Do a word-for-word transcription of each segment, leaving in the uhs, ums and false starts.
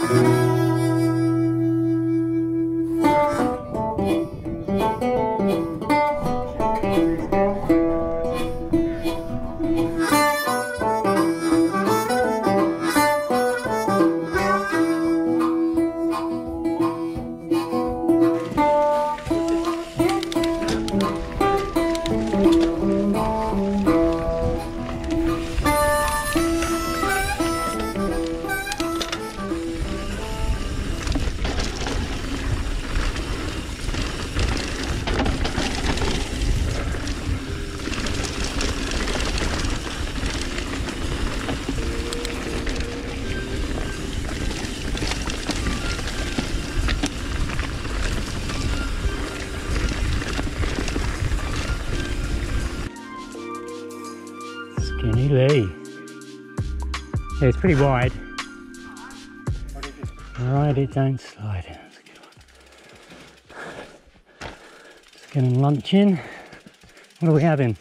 Skinny Lee. Yeah, it's pretty wide. Ride it, don't slide it. That's a good one. Just getting lunch in. What are we having?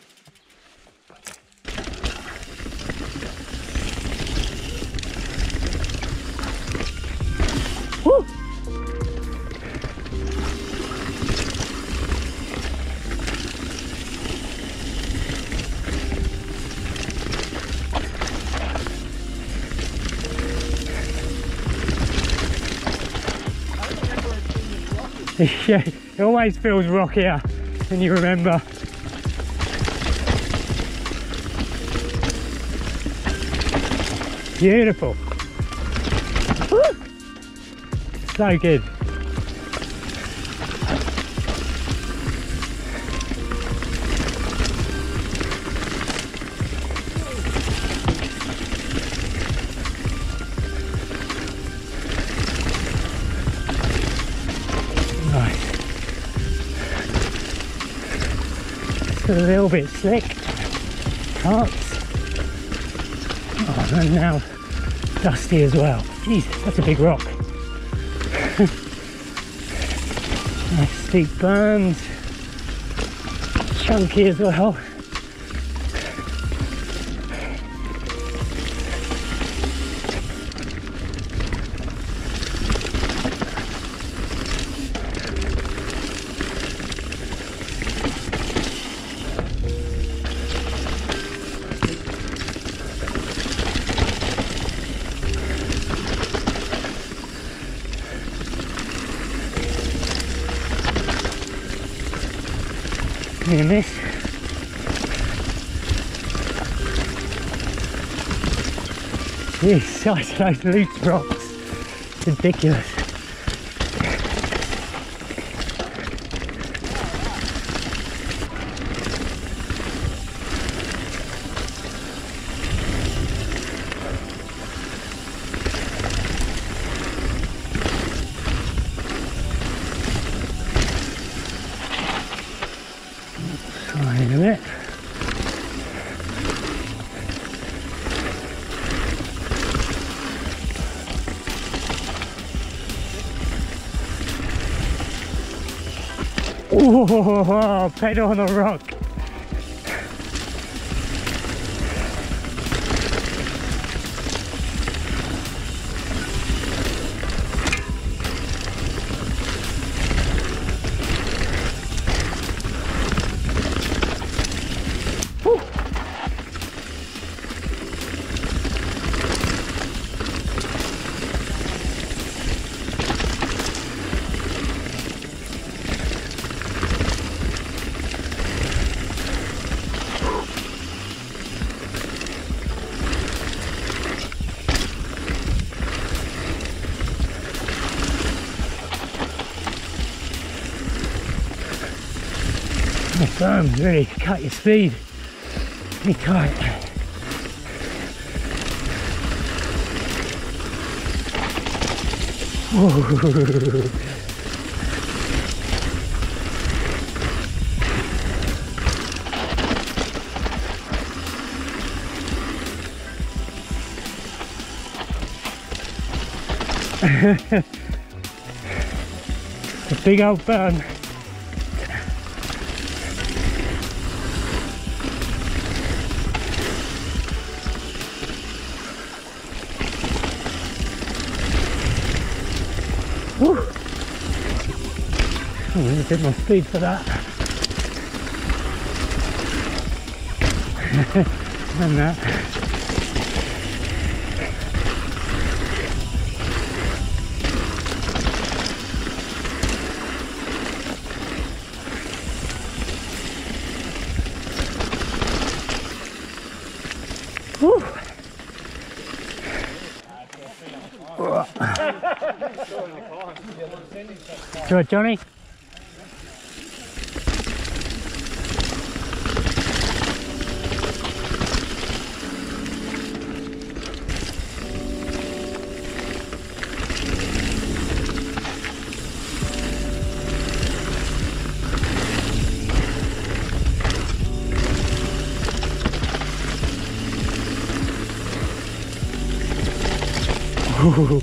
Woo! Yeah, it always feels rockier than you remember. Beautiful. Woo! So good. A little bit slick, parts. Oh, and now dusty as well. Jesus, that's a big rock. Nice steep burns, chunky as well. Look at this. Jeez, size of those loose rocks. It's ridiculous. Wait a minute. Oh, pedal on the rock. The berms really cut your speed. Be tight. Whoa. A big old burn. Woo. Oh, need a bit more speed for that. And that. Woo. Do it, Johnny. Ooh.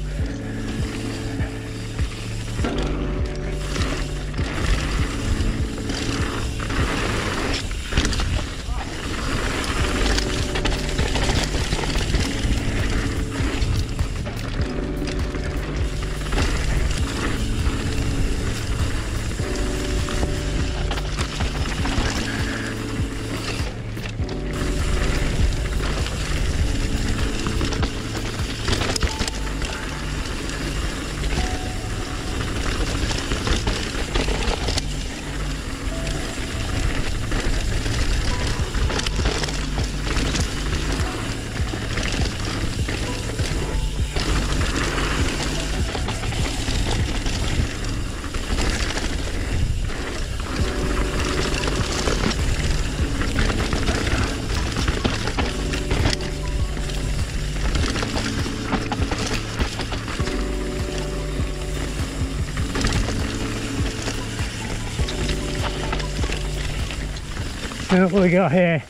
Look what we got here.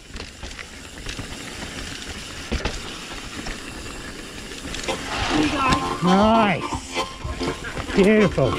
Nice. Beautiful.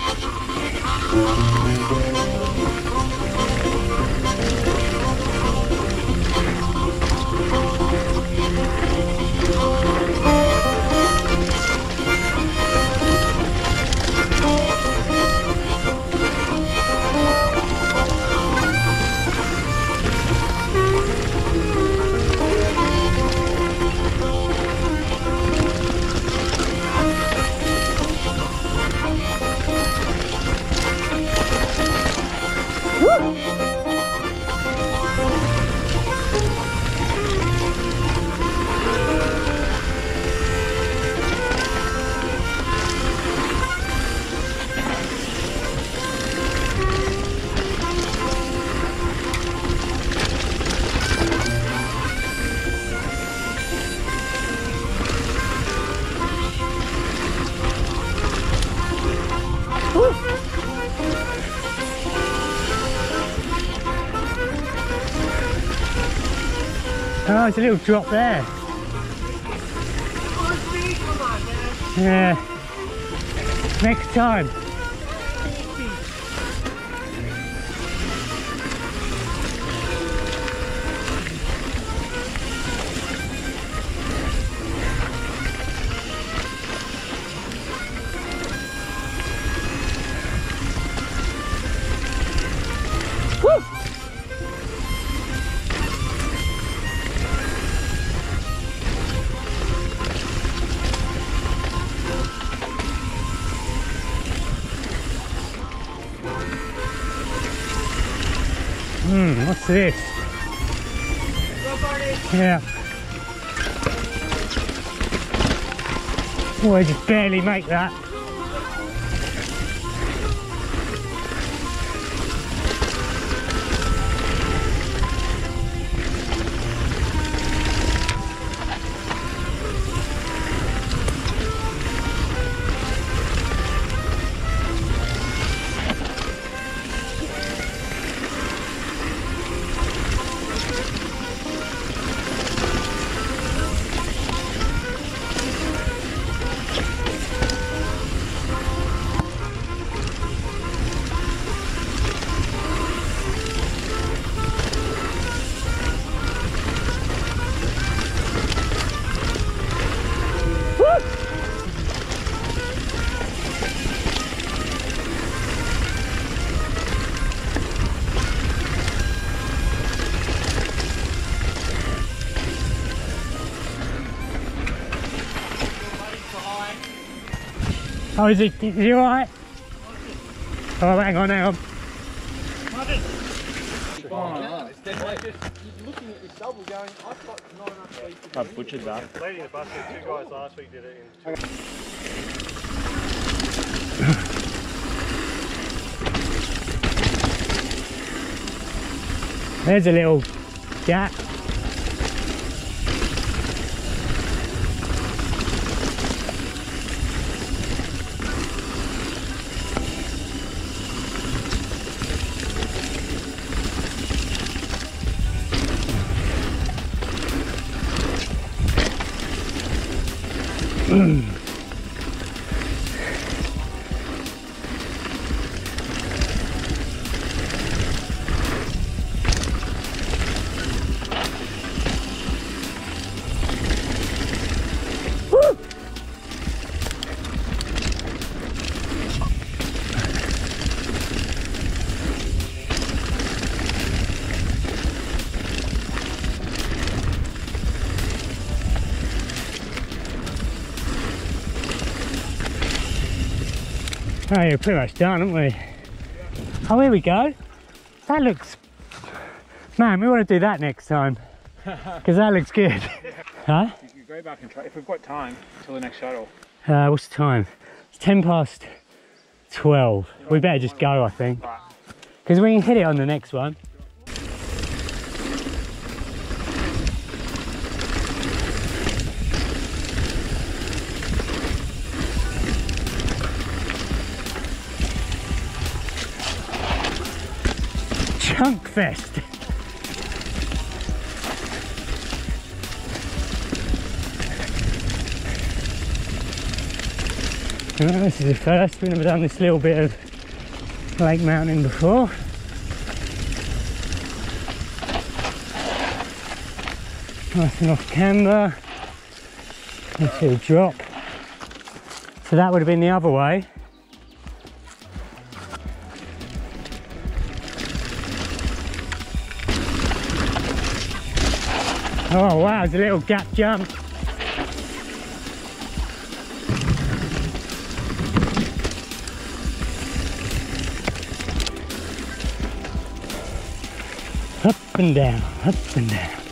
Oh, it's a little drop there. Yeah. Next time. Woo! Hmm, what's this? Yeah. Oh, I just barely make that. Oh, is he, is he alright? Oh, hang on, hang on. I butchered that. Leading the basket, two guys last week did it in two. There's a little gap. Mm. Woo! Oh, you're pretty much done, aren't we? Oh, here we go. That looks... Man, we want to do that next time. Because that looks good. Huh? You can go back and try, if we've got time, till the next shuttle. Uh, what's the time? It's ten past twelve. We better just go, I think. Because we can hit it on the next one. Chunk Fest. Oh, this is the first. We've never done this little bit of lake mountain before. Nice and off camber. Let's see a drop. So that would have been the other way. Oh wow, it's a little gap jump. Up and down, up and down.